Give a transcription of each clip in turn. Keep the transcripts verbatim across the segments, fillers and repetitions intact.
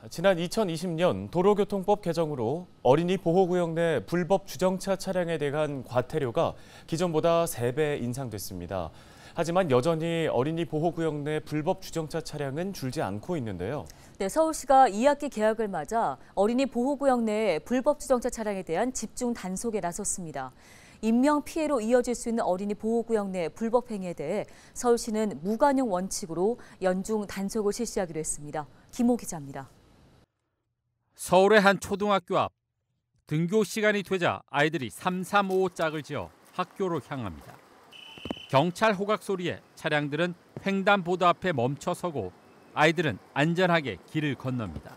지난 이천이십 년 도로교통법 개정으로 어린이 보호구역 내 불법 주정차 차량에 대한 과태료가 기존보다 세 배 인상됐습니다. 하지만 여전히 어린이 보호구역 내 불법 주정차 차량은 줄지 않고 있는데요. 네, 서울시가 이 학기 개학을 맞아 어린이 보호구역 내 불법 주정차 차량에 대한 집중 단속에 나섰습니다. 인명피해로 이어질 수 있는 어린이 보호구역 내 불법 행위에 대해 서울시는 무관용 원칙으로 연중 단속을 실시하기로 했습니다. 김호 기자입니다. 서울의 한 초등학교 앞. 등교 시간이 되자 아이들이 삼삼오오 짝을 지어 학교로 향합니다. 경찰 호각 소리에 차량들은 횡단보도 앞에 멈춰서고 아이들은 안전하게 길을 건넙니다.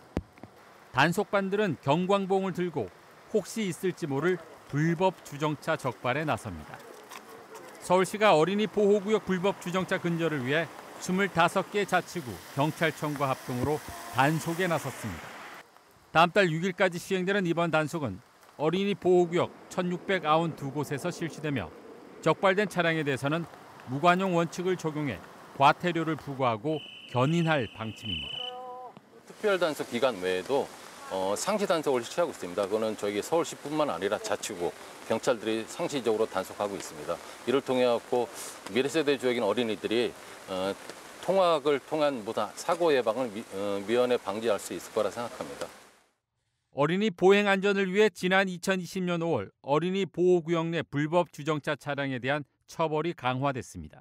단속반들은 경광봉을 들고 혹시 있을지 모를 불법 주정차 적발에 나섭니다. 서울시가 어린이 보호구역 불법 주정차 근절을 위해 스물다섯 개 자치구 경찰청과 합동으로 단속에 나섰습니다. 다음 달 육 일까지 시행되는 이번 단속은 어린이 보호구역 천육백구십이 곳에서 실시되며 적발된 차량에 대해서는 무관용 원칙을 적용해 과태료를 부과하고 견인할 방침입니다. 특별 단속 기간 외에도 어, 상시 단속을 실시하고 있습니다. 그거는 저희 서울시뿐만 아니라 자치구, 경찰들이 상시적으로 단속하고 있습니다. 이를 통해 갖고 미래 세대 주역인 어린이들이 어, 통학을 통한 무단 사고 예방을 미, 어, 미연에 방지할 수 있을 거라 생각합니다. 어린이 보행 안전을 위해 지난 이천이십 년 오월 어린이 보호구역 내 불법 주정차 차량에 대한 처벌이 강화됐습니다.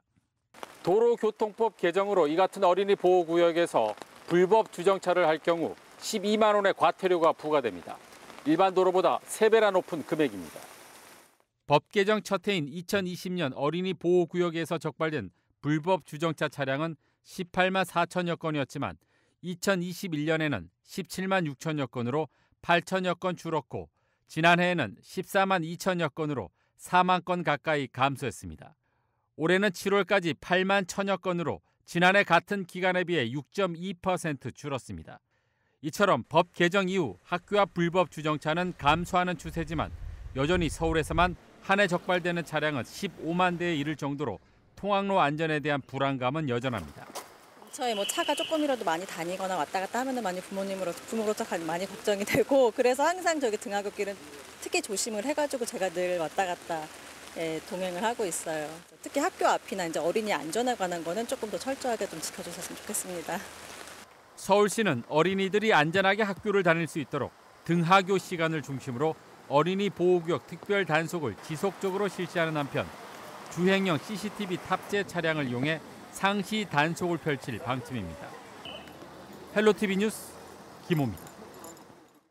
도로교통법 개정으로 이 같은 어린이 보호구역에서 불법 주정차를 할 경우 십이만 원의 과태료가 부과됩니다. 일반 도로보다 세 배나 높은 금액입니다. 법 개정 첫 해인 이천이십 년 어린이 보호구역에서 적발된 불법 주정차 차량은 십팔만 사천여 건이었지만 이천이십일 년에는 십칠만 육천여 건으로 팔천여 건 줄었고 지난해에는 십사만 이천여 건으로 사만 건 가까이 감소했습니다. 올해는 칠월까지 팔만 천여 건으로 지난해 같은 기간에 비해 육 점 이 퍼센트 줄었습니다. 이처럼 법 개정 이후 학교 앞 불법 주정차는 감소하는 추세지만 여전히 서울에서만 한 해 적발되는 차량은 십오만 대에 이를 정도로 통학로 안전에 대한 불안감은 여전합니다. 저희 뭐 차가 조금이라도 많이 다니거나 왔다 갔다 하면은 많이 부모님으로 부모로서 많이 걱정이 되고 그래서 항상 저기 등하굣길은 특히 조심을 해가지고 제가 늘 왔다 갔다 예, 동행을 하고 있어요. 특히 학교 앞이나 이제 어린이 안전에 관한 거는 조금 더 철저하게 좀 지켜주셨으면 좋겠습니다. 서울시는 어린이들이 안전하게 학교를 다닐 수 있도록 등하교 시간을 중심으로 어린이 보호구역 특별 단속을 지속적으로 실시하는 한편 주행형 씨씨티비 탑재 차량을 이용해 상시 단속을 펼칠 방침입니다. 헬로티비 뉴스 김호입니다.